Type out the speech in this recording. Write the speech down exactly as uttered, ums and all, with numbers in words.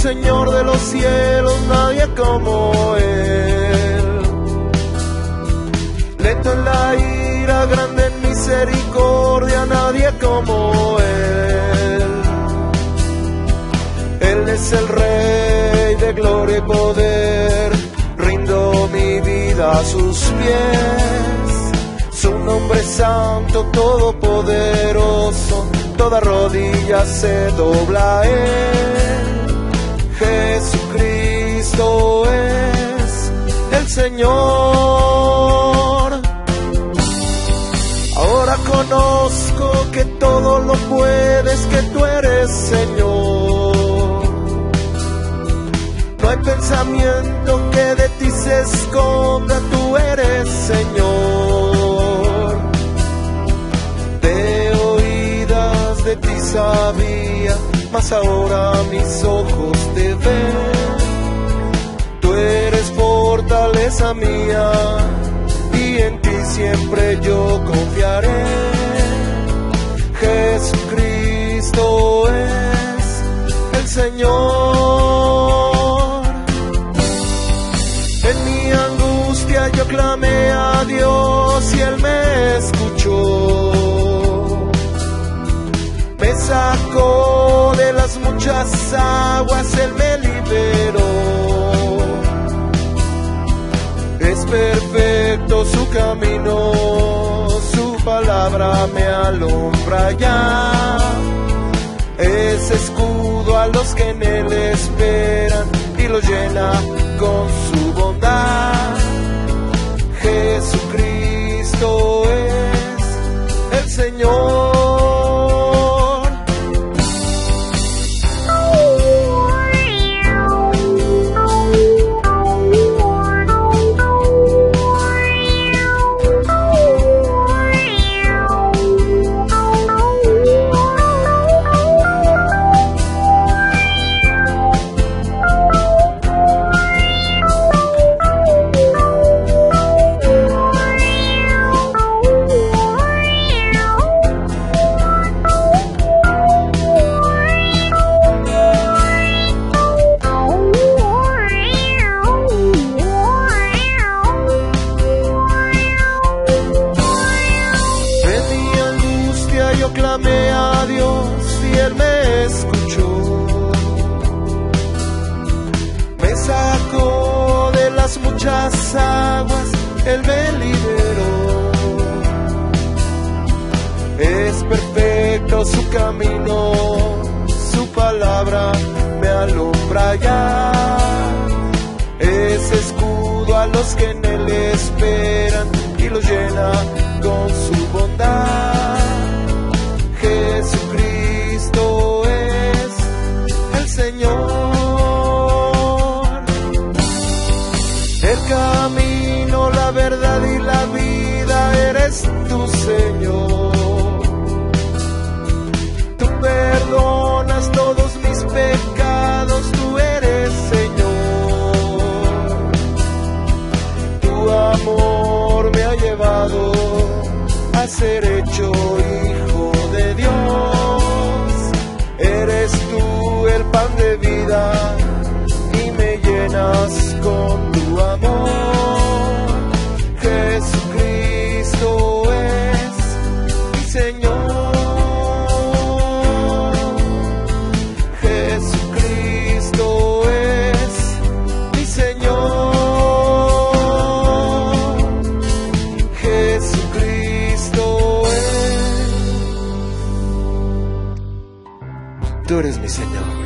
Señor de los cielos, nadie como Él. Lento en la ira, grande en misericordia, nadie como Él. Él es el Rey de gloria y poder, rindo mi vida a sus pies. Su nombre es santo, todopoderoso, toda rodilla se dobla a Él. Jesucristo es el Señor. Ahora conozco que todo lo puedes, que tú eres Señor. No hay pensamiento que de ti se esconda, tú eres Señor. De oídas de ti sabía, mas ahora mis ojos te ven. Tú eres fortaleza mía, y en ti siempre yo confiaré. Jesucristo es el Señor. En mi angustia yo clamé a Dios y Él me escuchó. Me sacó de las muchas aguas, Él me liberó. Es perfecto su camino, su palabra me alumbra ya. Es escudo a los que en Él esperan y los llena con su bondad. Jesucristo es el Señor. Yo clamé a Dios y Él me escuchó. Me sacó de las muchas aguas, Él me liberó. Es perfecto su camino, su palabra me alumbra ya. Es escudo a los que en Él esperan y los llena con su bondad. Jesucristo es el Señor. El camino, la verdad y la vida, eres tu Señor. Tú perdonas todos mis pecados, tú eres Señor. Tu amor me ha llevado a ser hecho hijo de Dios. Eres tú el pan de vida y me llenas con tu amor. Jesucristo es mi Señor. Jesucristo es mi Señor. Jesucristo es. Tú eres mi Señor.